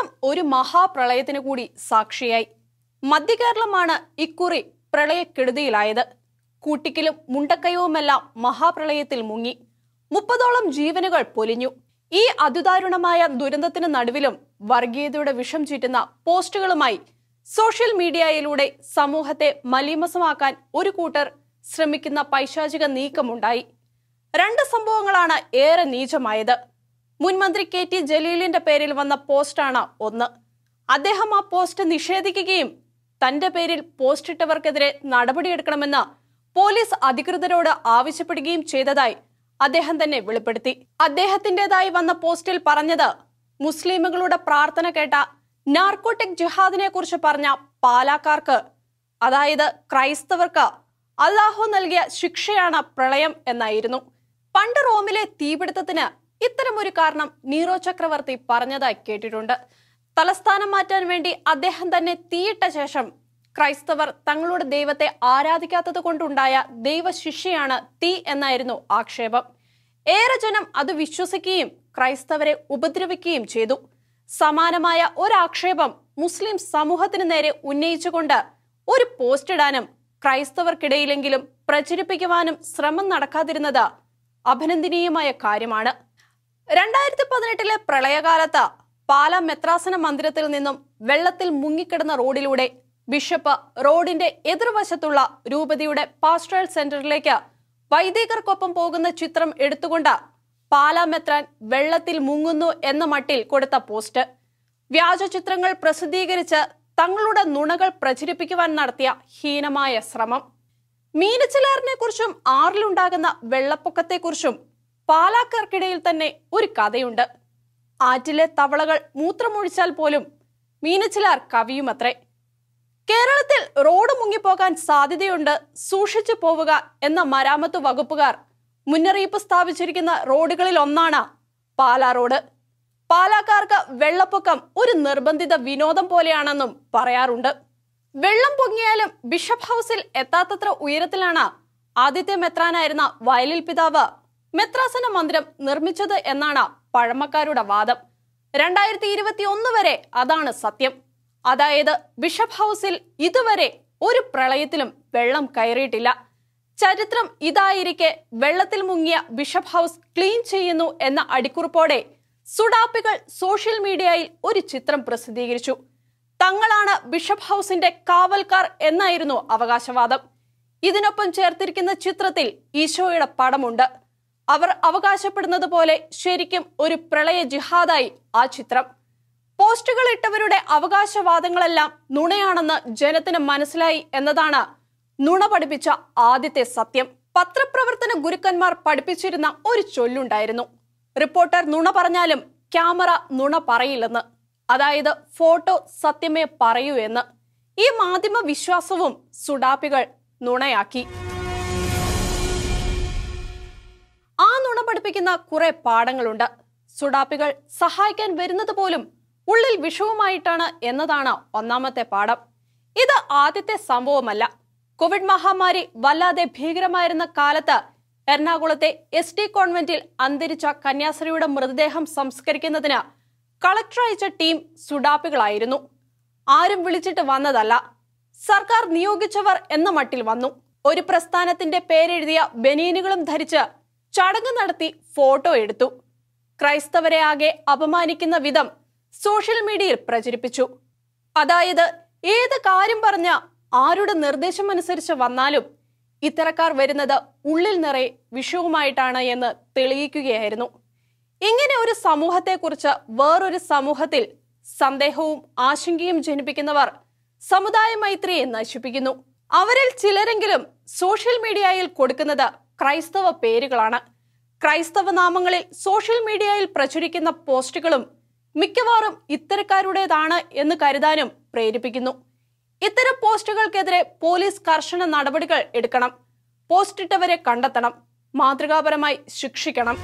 കേരളം ഒരു മഹാപ്രളയത്തിന് കൂടി സാക്ഷിയായി. മധ്യകേരളമാണ് ഇക്കുറി പ്രളയക്കെടുതിയിലായത്. കൂട്ടിക്കലും മുണ്ടക്കയവുമെല്ലാം മഹാപ്രളയത്തിൽ മുങ്ങി. 30ഓളം ജീവനുകൾ പൊലിഞ്ഞു. ഈ അതിദാരുണമായ ദുരന്തത്തിന് നടുവിലും വർഗീയതയുടെ വിഷം ചീറ്റുന്ന പോസ്റ്റുകളുമായി സോഷ്യൽ മീഡിയയിലൂടെ സമൂഹത്തെ മലീമസമാക്കാൻ ഒരു കൂട്ടർ ശ്രമിക്കുന്ന പൈശാചിക നീക്കമുണ്ടായി. 2 സംഭവങ്ങളാണ് ഏറെ നീചമായത്. മുൻമന്ത്രി KT ജലീലിന്റെ പേരിൽ വന്ന പോസ്റ്റാണ് ഒന്ന്. അദ്ദേഹം ആ പോസ്റ്റ് നിഷേധിക്കുകയും തന്റെ പേരിൽ പോസ്റ്റിട്ടവർക്കെതിരെ നടപടിയെടുക്കണമെന്ന് പോലീസ് അധികൃതരോട് ആവശ്യപ്പെടുകയും ചെയ്തതായി അദ്ദേഹം തന്നെ വെളിപ്പെടുത്തി. അദ്ദേഹത്തിന്റേതായി വന്ന പോസ്റ്റിൽ പറഞ്ഞത്, മുസ്ലിമുകളുടെ പ്രാർത്ഥന കേട്ട നാർക്കോട്ടിക് ജിഹാദിനെ കുറിച്ച് പറഞ്ഞ പാലാക്കാർക്ക്, അതായത് ക്രൈസ്തവർക്ക് അല്ലാഹു നൽകിയ ശിക്ഷയാണ് പ്രളയം എന്നായിരുന്നു. പണ്ട് റോമിലെ തീപിടുത്തത്തിന് ഇത്തരമൊരു കാരണം നീറോ ചക്രവർത്തി പറഞ്ഞതായി കേട്ടിട്ടുണ്ട്. തലസ്ഥാനം മാറ്റാൻ വേണ്ടി അദ്ദേഹം തന്നെ തീയിട്ട ശേഷം ക്രൈസ്തവർ തങ്ങളുടെ ദൈവത്തെ ആരാധിക്കാത്തത് കൊണ്ടുണ്ടായ ദൈവശിക്ഷയാണ് തീ എന്നായിരുന്നു ആക്ഷേപം. ഏറെ ജനം അത് വിശ്വസിക്കുകയും ക്രൈസ്തവരെ ഉപദ്രവിക്കുകയും ചെയ്തു. സമാനമായ ഒരാക്ഷേപം മുസ്ലിം സമൂഹത്തിന് നേരെ ഉന്നയിച്ചുകൊണ്ട് ഒരു പോസ്റ്റ് ഇടാനും ക്രൈസ്തവർക്കിടയിലെങ്കിലും പ്രചരിപ്പിക്കുവാനും ശ്രമം നടക്കാതിരുന്നത് അഭിനന്ദനീയമായ കാര്യമാണ്. 2018 പ്രളയകാലത്ത് പാലാ മെത്രാസന മന്ദിരത്തിൽ നിന്നും വെള്ളത്തിൽ മുങ്ങിക്കിടന്ന റോഡിലൂടെ ബിഷപ്പ് റോഡിന്റെ എതിർവശത്തുള്ള രൂപതയുടെ പാസ്റ്ററൽ സെന്ററിലേക്ക് വൈദികർക്കൊപ്പം പോകുന്ന ചിത്രം എടുത്തുകൊണ്ട് പാലാ മെത്രാൻ വെള്ളത്തിൽ മുങ്ങുന്നു എന്ന മട്ടിൽ കൊടുത്ത പോസ്റ്റ്, വ്യാജ ചിത്രങ്ങൾ പ്രസിദ്ധീകരിച്ച് തങ്ങളുടെ നുണകൾ പ്രചരിപ്പിക്കുവാൻ നടത്തിയ ഹീനമായ ശ്രമം. മീനച്ചിലാറിനെ കുറിച്ചും ആറിലുണ്ടാകുന്ന വെള്ളപ്പൊക്കത്തെക്കുറിച്ചും പാലാക്കാർക്കിടയിൽ തന്നെ ഒരു കഥയുണ്ട്. ആറ്റിലെ തവളകൾ മൂത്രമൊഴിച്ചാൽ പോലും മീനച്ചിലാർ കവിയുമത്രേ. കേരളത്തിൽ റോഡ് മുങ്ങിപ്പോകാൻ സാധ്യതയുണ്ട്, സൂക്ഷിച്ചു പോവുക എന്ന മരാമത്ത് വകുപ്പുകാർ മുന്നറിയിപ്പ് സ്ഥാപിച്ചിരിക്കുന്ന റോഡുകളിൽ ഒന്നാണ് പാലാ റോഡ്. പാലാക്കാർക്ക് വെള്ളപ്പൊക്കം ഒരു നിർബന്ധിത വിനോദം പോലെയാണെന്നും പറയാറുണ്ട്. വെള്ളം പൊങ്ങിയാലും ബിഷപ്പ് ഹൗസിൽ എത്താത്തത്ര ഉയരത്തിലാണ് ആദ്യത്തെ മെത്രാനായിരുന്ന വയലിൽ പിതാവ് മെത്രാസന മന്ദിരം നിർമ്മിച്ചത് എന്നാണ് പഴമക്കാരുടെ വാദം. 2021 വരെ അതാണ് സത്യം. അതായത് ബിഷപ്പ് ഹൗസിൽ ഇതുവരെ ഒരു പ്രളയത്തിലും വെള്ളം കയറിയിട്ടില്ല. ചരിത്രം ഇതായിരിക്കെ വെള്ളത്തിൽ മുങ്ങിയ ബിഷപ്പ് ഹൗസ് ക്ലീൻ ചെയ്യുന്നു എന്ന അടിക്കുറിപ്പോടെ സുഡാപ്പികൾ സോഷ്യൽ മീഡിയയിൽ ഒരു ചിത്രം പ്രസിദ്ധീകരിച്ചു. തങ്ങളാണ് ബിഷപ്പ് ഹൗസിന്റെ കാവൽക്കാർ എന്നായിരുന്നു അവകാശവാദം. ഇതിനൊപ്പം ചേർത്തിരിക്കുന്ന ചിത്രത്തിൽ ഈശോയുടെ പടമുണ്ട്. അവർ അവകാശപ്പെടുന്നത് പോലെ ശരിക്കും ഒരു പ്രളയ ജിഹാദായി ആ ചിത്രം. പോസ്റ്റുകൾ ഇട്ടവരുടെ അവകാശവാദങ്ങളെല്ലാം നുണയാണെന്ന് ജനത്തിന് മനസ്സിലായി എന്നതാണ് നുണ പഠിപ്പിച്ച ആദ്യത്തെ സത്യം. പത്രപ്രവർത്തന ഗുരുക്കന്മാർ പഠിപ്പിച്ചിരുന്ന ഒരു ചൊല്ലുണ്ടായിരുന്നു, റിപ്പോർട്ടർ നുണ പറഞ്ഞാലും ക്യാമറ നുണ പറയില്ലെന്ന്. അതായത് ഫോട്ടോ സത്യമേ പറയൂ എന്ന്. ഈ മാധ്യമ വിശ്വാസവും സുഡാപ്പികൾ നുണയാക്കി. ആ നുണ പഠിപ്പിക്കുന്ന കുറെ പാഠങ്ങളുണ്ട്. സുഡാപ്പികൾ സഹായിക്കാൻ വരുന്നത് പോലും ഉള്ളിൽ വിഷവുമായിട്ടാണ് എന്നതാണ് ഒന്നാമത്തെ പാഠം. ഇത് ആദ്യത്തെ സംഭവമല്ല. കോവിഡ് മഹാമാരി വല്ലാതെ ഭീകരമായിരുന്ന കാലത്ത് എറണാകുളത്തെ SD കോൺവെന്റിൽ അന്തരിച്ച കന്യാസ്ത്രീയുടെ മൃതദേഹം സംസ്കരിക്കുന്നതിന് കളക്ടർ അയച്ച ടീം സുഡാപ്പികളായിരുന്നു. ആരും വിളിച്ചിട്ട് വന്നതല്ല, സർക്കാർ നിയോഗിച്ചവർ എന്ന മട്ടിൽ വന്നു. ഒരു പ്രസ്ഥാനത്തിന്റെ പേരെഴുതിയ ബനീനുകളും ധരിച്ച് ചടങ്ങ് നടത്തി ഫോട്ടോ എടുത്തു. ക്രൈസ്തവരെ ആകെ അപമാനിക്കുന്ന വിധം സോഷ്യൽ മീഡിയയിൽ പ്രചരിപ്പിച്ചു. അതായത് ഏത് കാര്യം പറഞ്ഞ ആരുടെ നിർദ്ദേശം അനുസരിച്ച് വന്നാലും ഇത്തരക്കാർ വരുന്നത് ഉള്ളിൽ നിറയെ വിഷവുമായിട്ടാണ് എന്ന് തെളിയിക്കുകയായിരുന്നു. ഇങ്ങനെ ഒരു സമൂഹത്തെക്കുറിച്ച് വേറൊരു സമൂഹത്തിൽ സന്ദേഹവും ആശങ്കയും ജനിപ്പിക്കുന്നവർ സമുദായ മൈത്രിയെ നശിപ്പിക്കുന്നു. അവരിൽ ചിലരെങ്കിലും സോഷ്യൽ മീഡിയയിൽ കൊടുക്കുന്നത് ക്രൈസ്തവ പേരുകളാണ്. ക്രൈസ്തവ നാമങ്ങളിൽ സോഷ്യൽ മീഡിയയിൽ പ്രചരിക്കുന്ന പോസ്റ്റുകളും മിക്കവാറും ഇത്തരക്കാരുടേതാണ് എന്ന് കരുതാനും പ്രേരിപ്പിക്കുന്നു. ഇത്തരം പോസ്റ്റുകൾക്കെതിരെ പോലീസ് കർശന നടപടികൾ എടുക്കണം. പോസ്റ്റിട്ടവരെ കണ്ടെത്തണം, മാതൃകാപരമായി ശിക്ഷിക്കണം.